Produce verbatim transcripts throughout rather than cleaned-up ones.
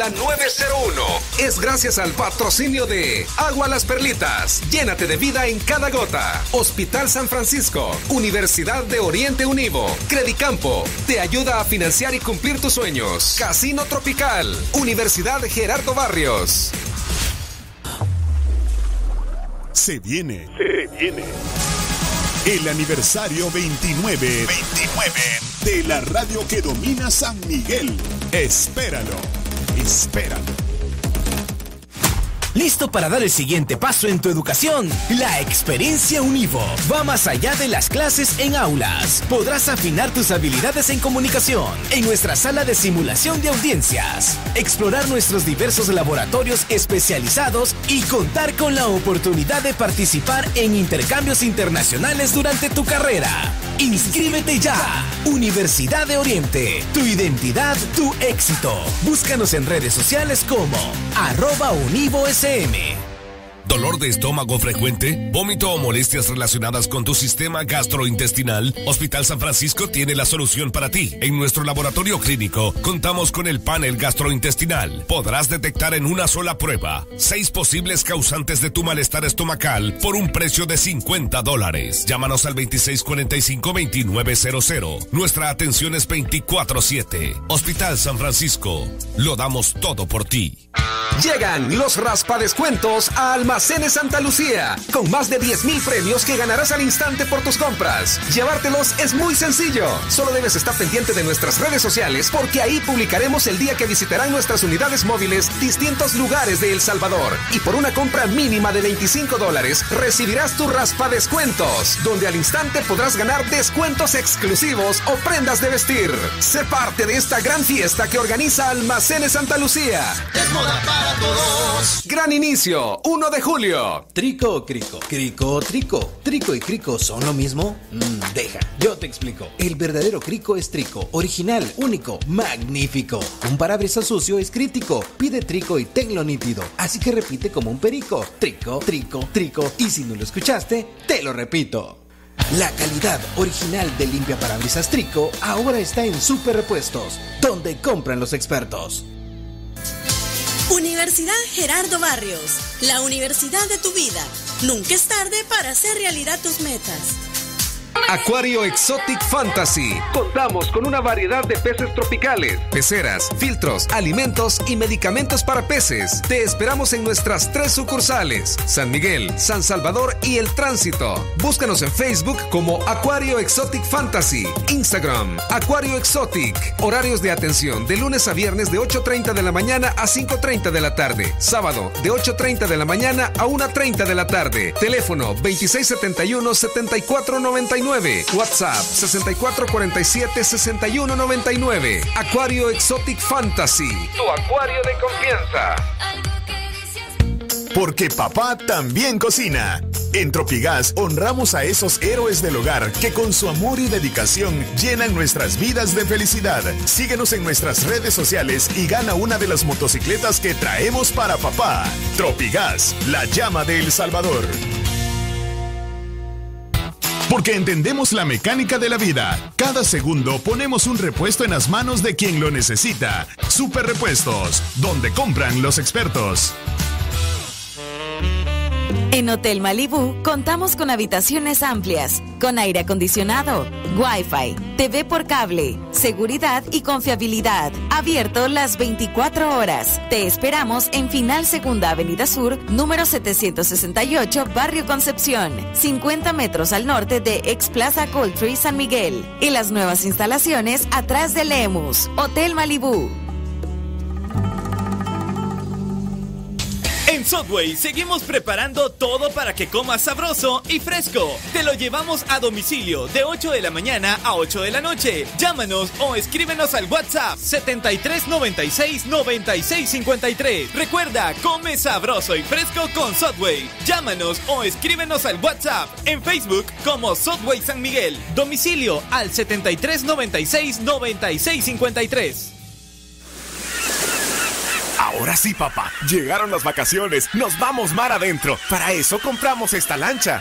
la nueve cero uno es gracias al patrocinio de Agua Las Perlitas. Llénate de vida en cada gota. Hospital San Francisco, Universidad de Oriente Univo, Credicampo, te ayuda a financiar y cumplir tus sueños. Casino Tropical, Universidad Gerardo Barrios. Se viene. Se viene. El aniversario veintinueve, veintinueve de la radio que domina San Miguel. Espéralo. Espéralo. ¿Listo para dar el siguiente paso en tu educación? La experiencia Univo va más allá de las clases en aulas. Podrás afinar tus habilidades en comunicación en nuestra sala de simulación de audiencias, explorar nuestros diversos laboratorios especializados y contar con la oportunidad de participar en intercambios internacionales durante tu carrera. ¡Inscríbete ya! Universidad de Oriente, tu identidad, tu éxito. Búscanos en redes sociales como arroba UnivoS. ¿Dolor de estómago frecuente? ¿Vómito o molestias relacionadas con tu sistema gastrointestinal? Hospital San Francisco tiene la solución para ti. En nuestro laboratorio clínico contamos con el panel gastrointestinal. Podrás detectar en una sola prueba seis posibles causantes de tu malestar estomacal por un precio de cincuenta dólares. Llámanos al veintiséis cuarenta y cinco, veintinueve cero cero. Nuestra atención es veinticuatro siete. Hospital San Francisco. Lo damos todo por ti. Llegan los raspadescuentos a Almacenes Santa Lucía, con más de diez mil premios que ganarás al instante por tus compras. Llevártelos es muy sencillo. Solo debes estar pendiente de nuestras redes sociales, porque ahí publicaremos el día que visitarán nuestras unidades móviles distintos lugares de El Salvador. Y por una compra mínima de veinticinco dólares, recibirás tu raspadescuentos, donde al instante podrás ganar descuentos exclusivos o prendas de vestir. Sé parte de esta gran fiesta que organiza Almacenes Santa Lucía. Es moda para todos. Gran inicio, uno de julio. ¿Trico o crico? ¿Crico o trico? ¿Trico y crico son lo mismo? Mm, deja, yo te explico. El verdadero crico es trico, original, único, magnífico. Un parabrisas sucio es crítico. Pide trico y tenlo nítido. Así que repite como un perico. Trico, trico, trico. Y si no lo escuchaste, te lo repito. La calidad original de limpia parabrisas Trico ahora está en Super Repuestos, donde compran los expertos. Universidad Gerardo Barrios, la universidad de tu vida. Nunca es tarde para hacer realidad tus metas. Acuario Exotic Fantasy. Contamos con una variedad de peces tropicales, peceras, filtros, alimentos y medicamentos para peces. Te esperamos en nuestras tres sucursales: San Miguel, San Salvador y El Tránsito. Búscanos en Facebook como Acuario Exotic Fantasy, Instagram Acuario Exotic. Horarios de atención de lunes a viernes de ocho treinta de la mañana a cinco treinta de la tarde. Sábado de ocho treinta de la mañana a una treinta de la tarde. Teléfono veintiséis setenta y uno, setenta y cuatro noventa y nueve. WhatsApp sesenta y cuatro cuarenta y siete, sesenta y uno noventa y nueve. Acuario Exotic Fantasy, tu acuario de confianza. Porque papá también cocina. En Tropigas honramos a esos héroes del hogar que con su amor y dedicación llenan nuestras vidas de felicidad. Síguenos en nuestras redes sociales y gana una de las motocicletas que traemos para papá. Tropigas, la llama de El Salvador. Porque entendemos la mecánica de la vida. Cada segundo ponemos un repuesto en las manos de quien lo necesita. Super Repuestos, donde compran los expertos. En Hotel Malibú contamos con habitaciones amplias, con aire acondicionado, Wi-Fi, T V por cable, seguridad y confiabilidad. Abierto las veinticuatro horas. Te esperamos en Final Segunda Avenida Sur, número setecientos sesenta y ocho, Barrio Concepción, cincuenta metros al norte de Ex Plaza Coltree San Miguel. Y las nuevas instalaciones atrás de Lemus. Hotel Malibú. En Subway seguimos preparando todo para que comas sabroso y fresco. Te lo llevamos a domicilio de ocho de la mañana a ocho de la noche. Llámanos o escríbenos al WhatsApp setenta y tres noventa y seis noventa y seis cincuenta y tres. Recuerda, come sabroso y fresco con Subway. Llámanos o escríbenos al WhatsApp en Facebook como Subway San Miguel. Domicilio al setenta y tres noventa y seis noventa y seis cincuenta y tres. Ahora sí, papá, llegaron las vacaciones, nos vamos mar adentro. Para eso compramos esta lancha.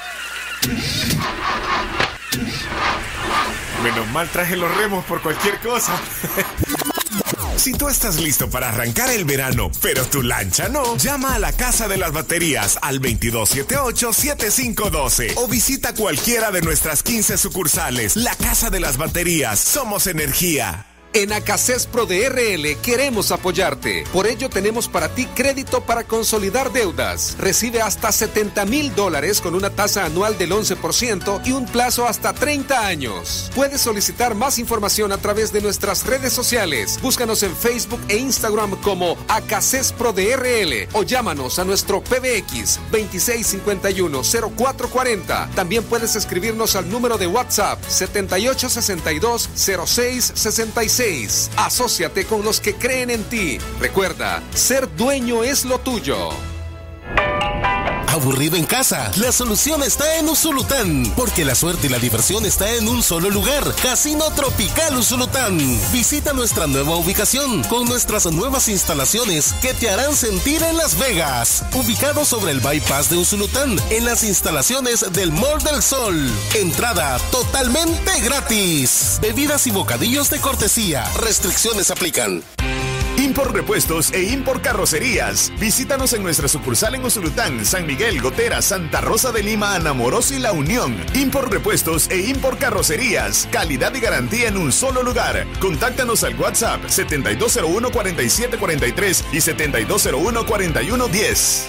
Menos mal traje los remos por cualquier cosa. Si tú estás listo para arrancar el verano, pero tu lancha no, llama a la Casa de las Baterías al veintidós setenta y ocho, setenta y cinco doce o visita cualquiera de nuestras quince sucursales. La Casa de las Baterías, somos energía. En Acacés Pro de R L queremos apoyarte. Por ello tenemos para ti crédito para consolidar deudas. Recibe hasta setenta mil dólares con una tasa anual del once por ciento y un plazo hasta treinta años. Puedes solicitar más información a través de nuestras redes sociales. Búscanos en Facebook e Instagram como Acacés Pro de R L o llámanos a nuestro P B X veintiséis cincuenta y uno cero cuatro cuarenta. También puedes escribirnos al número de WhatsApp setenta y ocho sesenta y dos cero seis sesenta y seis. Asóciate con los que creen en ti. Recuerda, ser dueño es lo tuyo. ¿Aburrido en casa? La solución está en Usulután, porque la suerte y la diversión está en un solo lugar. Casino Tropical Usulután. Visita nuestra nueva ubicación con nuestras nuevas instalaciones que te harán sentir en Las Vegas. Ubicado sobre el bypass de Usulután, en las instalaciones del Mall del Sol. Entrada totalmente gratis. Bebidas y bocadillos de cortesía. Restricciones aplican. Import Repuestos e Import Carrocerías. Visítanos en nuestra sucursal en Usulután, San Miguel, Gotera, Santa Rosa de Lima, Anamoroso y La Unión. Import Repuestos e Import Carrocerías. Calidad y garantía en un solo lugar. Contáctanos al WhatsApp setenta y dos cero uno, cuarenta y siete cuarenta y tres y setenta y dos cero uno, cuarenta y uno diez.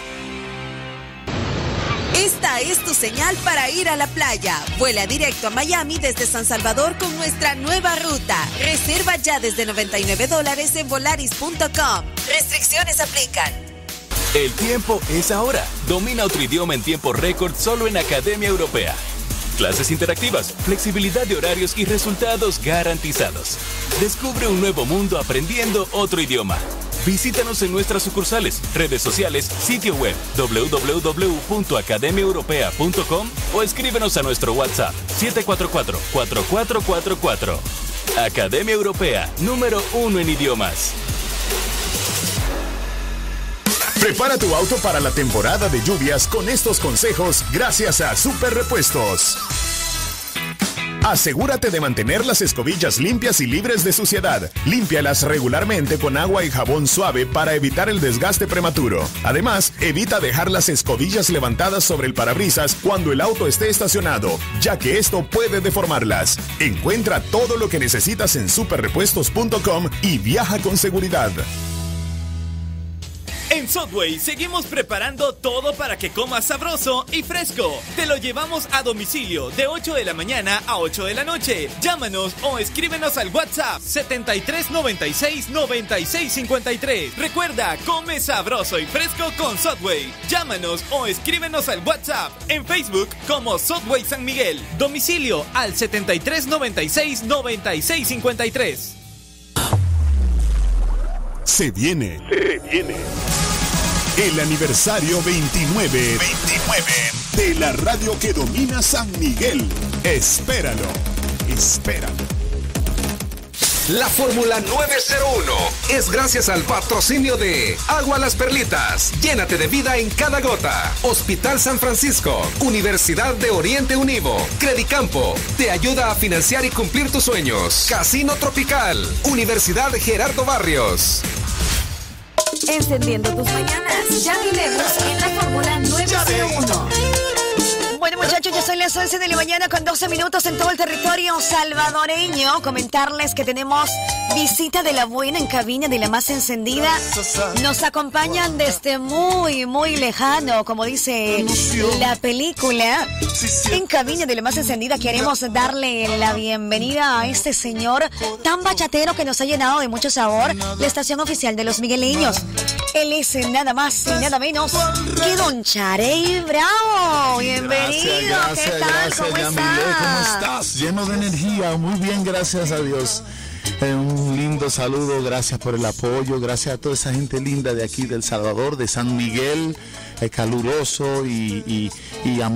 Esta es tu señal para ir a la playa. Vuela directo a Miami desde San Salvador con nuestra nueva ruta. Reserva ya desde noventa y nueve dólares en volaris punto com. Restricciones aplican. El tiempo es ahora. Domina otro idioma en tiempo récord solo en Academia Europea. Clases interactivas, flexibilidad de horarios y resultados garantizados. Descubre un nuevo mundo aprendiendo otro idioma. Visítanos en nuestras sucursales, redes sociales, sitio web doble u doble u doble u punto academia europea punto com o escríbenos a nuestro WhatsApp siete cuatro cuatro, cuatro cuatro cuatro cuatro. Academia Europea, número uno en idiomas. Prepara tu auto para la temporada de lluvias con estos consejos gracias a Super Repuestos. Asegúrate de mantener las escobillas limpias y libres de suciedad. Límpialas regularmente con agua y jabón suave para evitar el desgaste prematuro. Además, evita dejar las escobillas levantadas sobre el parabrisas cuando el auto esté estacionado, ya que esto puede deformarlas. Encuentra todo lo que necesitas en super repuestos punto com y viaja con seguridad. En Subway seguimos preparando todo para que comas sabroso y fresco. Te lo llevamos a domicilio de ocho de la mañana a ocho de la noche. Llámanos o escríbenos al WhatsApp setenta y tres noventa y seis noventa y seis cincuenta y tres. Recuerda, come sabroso y fresco con Subway. Llámanos o escríbenos al WhatsApp en Facebook como Subway San Miguel. Domicilio al setenta y tres noventa y seis noventa y seis cincuenta y tres. Se viene, se viene el aniversario veintinueve, veintinueve de la radio que domina San Miguel. Espéralo, espéralo. La Fórmula nueve cero uno es gracias al patrocinio de Agua Las Perlitas. Llénate de vida en cada gota. Hospital San Francisco. Universidad de Oriente Univo. Credicampo. Te ayuda a financiar y cumplir tus sueños. Casino Tropical. Universidad Gerardo Barrios. Encendiendo tus mañanas. Ya vivimos en la Fórmula nueve cero uno. Bueno, muchachos, ya son las once de la mañana con doce minutos en todo el territorio salvadoreño. Comentarles que tenemos visita de la buena en cabina de la más encendida. Nos acompañan desde muy, muy lejano, como dice la película. En cabina de la más encendida queremos darle la bienvenida a este señor tan bachatero que nos ha llenado de mucho sabor, la estación oficial de los migueleños. Él es nada más y nada menos que Don Charey Bravo. Bienvenido. Gracias, gracias, ¿Qué tal? gracias, ¿Cómo Yamile. estás? ¿Cómo estás? Lleno de energía, muy bien, gracias a Dios. Eh, un lindo saludo, gracias por el apoyo, gracias a toda esa gente linda de aquí del Salvador, de San Miguel, eh, caluroso y, y, y amor.